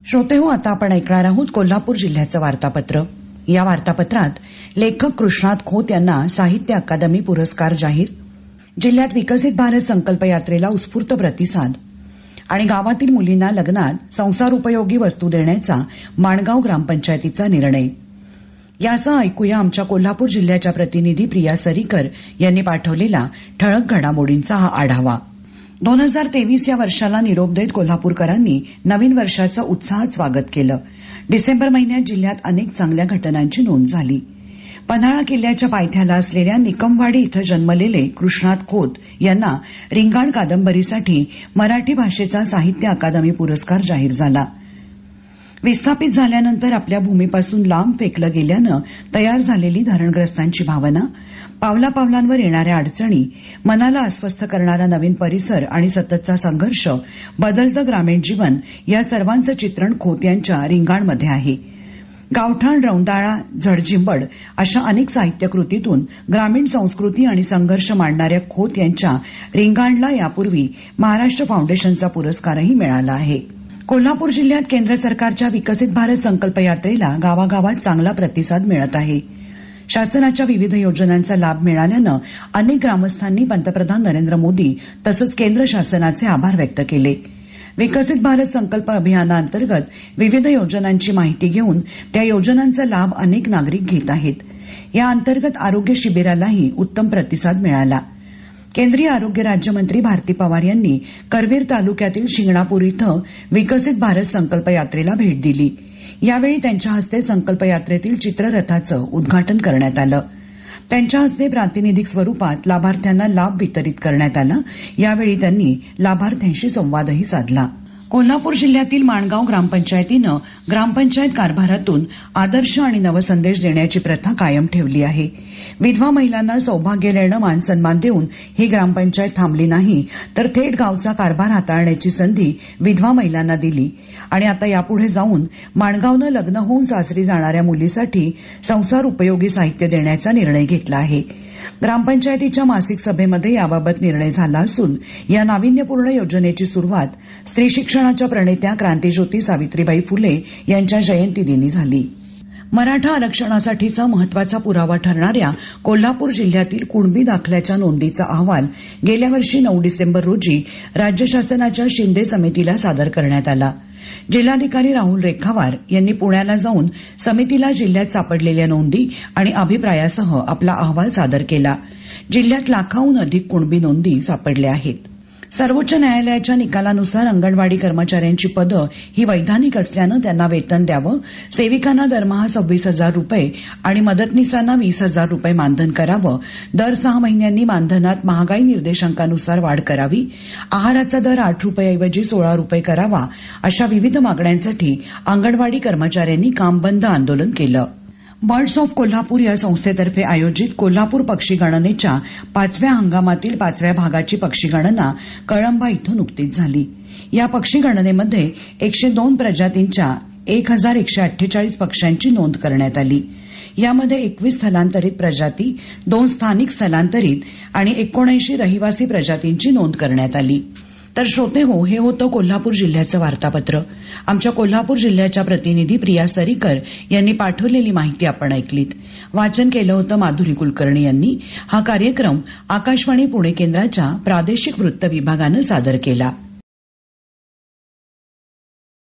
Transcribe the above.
श्रोतेहो, आता आपण ऐकणार आहोत कोल्हापूर जिल्ह्याचं वार्तापत्र. या वार्तापत्रात लेखक कृष्णात खोत यांना साहित्य अकादमी पुरस्कार जाहीर, जिल्ह्यात विकसित भारत संकल्प यात्रेला उत्स्फूर्त प्रतिसाद आणि गावातील मुलींना लग्नात संसारोपयोगी वस्तू देण्याचा माणगाव ग्रामपंचायतीचा निर्णय. यासह ऐकूया आमच्या कोल्हापूर जिल्ह्याच्या प्रतिनिधी प्रिया सरीकर यांनी पाठवलेला ठळक घडामोडींचा हा आढावा. 2023 या वर्षाला निरोप देत कोल्हापूरकरांनी नवीन वर्षाचं उत्साहात स्वागत केलं. डिसेंबर महिन्यात जिल्ह्यात अनेक चांगल्या घटनांची नोंद झाली. पन्हाळा किल्ल्याच्या पायथ्याला असलेल्या निकमवाडी इथं जन्मलेले कृष्णात खोत यांना रिंगाण कादंबरीसाठी मराठी भाषेचा साहित्य अकादमी पुरस्कार जाहीर झाला. विस्थापित झाल्यानंतर आपल्या भूमीपासून लांब फेकलं गेल्यानं तयार झालेली धरणग्रस्तांची भावना, पावलापावलांवर येणाऱ्या अडचणी, मनाला अस्वस्थ करणारा नवीन परिसर आणि सततचा संघर्ष, बदलतं ग्रामीण जीवन या सर्वांचं चित्रण खोत यांच्या रिंगाणमध्ये आहे. गावठाण, रौंदाळा, झडझिंबड अशा अनेक साहित्यकृतीतून ग्रामीण संस्कृती आणि संघर्ष मांडणाऱ्या खोत यांच्या रिंगाणला यापूर्वी महाराष्ट्र फाउंडेशनचा पुरस्कारही मिळाला आहे. कोल्हापूर जिल्ह्यात केंद्र सरकारच्या विकसित भारत संकल्प यात्रेला गावागावात चांगला प्रतिसाद मिळत आहे. शासनाच्या विविध योजनांचा लाभ मिळाल्यानं अनेक ग्रामस्थांनी पंतप्रधान नरेंद्र मोदी तसंच केंद्र शासनाचे आभार व्यक्त केले. विकसित भारत संकल्प अभियानाअंतर्गत विविध योजनांची माहिती घेऊन त्या योजनांचा लाभ अनेक नागरिक घेत आहेत. या अंतर्गत आरोग्य शिबिरालाही उत्तम प्रतिसाद मिळाला. केंद्रीय आरोग्य राज्यमंत्री भारती पवार यांनी करवीर तालुक्यातील शिंगणापूर इथं विकसित भारत संकल्प यात्रेला भेट दिली. यावेळी त्यांच्या हस्ते संकल्प यात्रेतील चित्ररथाचं उद्घाटन करण्यात आलं. त्यांच्या हस्ते प्रातिनिधिक स्वरूपात लाभार्थ्यांना लाभ वितरित करण्यात आला. यावेळी त्यांनी लाभार्थ्यांशी संवादही साधला. कोल्हापूर जिल्ह्यातील माणगाव ग्रामपंचायतीनं ग्रामपंचायत कारभारातून आदर्श आणि नवसंदेश देण्याची प्रथा कायम ठेवली आहे. विधवा महिलांना सौभाग्य लेणं मानसन्मान देऊन ही ग्रामपंचायत थांबली नाही, तर थेट गावचा कारभार हाताळण्याची संधी विधवा महिलांना दिली आणि आता यापुढे जाऊन माणगावनं लग्न होऊन सासरी जाणाऱ्या मुलीसाठी संसार उपयोगी साहित्य देण्याचा निर्णय घेतला आहे. ग्रामपंचायतीच्या मासिक सभेमध्ये याबाबत निर्णय झाला असून या नाविन्यपूर्ण योजनेची सुरुवात स्त्री शिक्षणाच्या प्रणेत्या क्रांतीज्योती सावित्रीबाई फुले यांच्या जयंतीदिनी झाली. मराठा आरक्षणासाठीचा महत्वाचा पुरावा ठरणाऱ्या कोल्हापूर जिल्ह्यातील कुणबी दाखल्याच्या नोंदीचा अहवाल गेल्या वर्षी 9 डिसेंबर रोजी राज्य शासनाच्या शिंदे समितीला सादर करण्यात आला. जिल्हाधिकारी राहुल रेखावार यांनी पुण्याला जाऊन समितीला जिल्ह्यात सापडलेल्या नोंदी आणि अभिप्रायासह आपला अहवाल सादर केला. जिल्ह्यात लाखाहून अधिक कुणबी नोंदी सापडल्या आहेत. सर्वोच्च न्यायालयाच्या निकालानुसार अंगणवाडी कर्मचाऱ्यांची पदं ही वैधानिक असल्यानं त्यांना वेतन द्यावं, सेविकांना दरमहा 26,000 रुपये आणि मदतनीसांना 20,000 रुपये मानधन करावं, दर 6 महिन्यांनी मानधनात महागाई निर्देशांकानुसार वाढ करावी, आहाराचा दर 8 रुपयाऐवजी 16 रुपये करावा, अशा विविध मागण्यांसाठी अंगणवाडी कर्मचाऱ्यांनी काम बंद आंदोलन केलं. बर्ड्स ऑफ कोल्हापूर या संस्थेतर्फे आयोजित कोल्हापूर पक्षी गणनेच्या 5व्या हंगामातील 5व्या भागाची पक्षी गणना कळंबा इथं नुकतीच झाली. या पक्षी गणनेमध्ये 102 प्रजातींच्या 1,148 पक्ष्यांची नोंद करण्यात आली. यामध्ये 21 स्थलांतरित प्रजाती, 2 स्थानिक स्थलांतरित आणि 79 रहिवासी प्रजातींची नोंद करण्यात आली. तर श्रोते हो, हे होतं कोल्हापूर जिल्ह्याचं वार्तापत्र. आमच्या कोल्हापूर जिल्ह्याच्या प्रतिनिधी प्रिया सरीकर यांनी पाठवलेली माहिती आपण ऐकलीत. वाचन केलं होतं माधुरी कुलकर्णी यांनी. हा कार्यक्रम आकाशवाणी पुणे केंद्राच्या प्रादेशिक वृत्त विभागानं सादर केला.